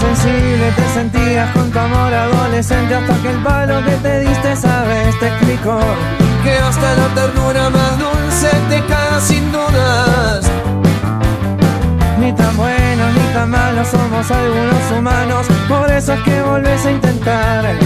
sensible te sentías con tu amor adolescente, hasta que el palo que te diste, sabes, te explicó que hasta la ternura más dulce te caga sin dudas. Ni tan buenos ni tan malos somos algunos humanos, por eso es que volvés a intentar.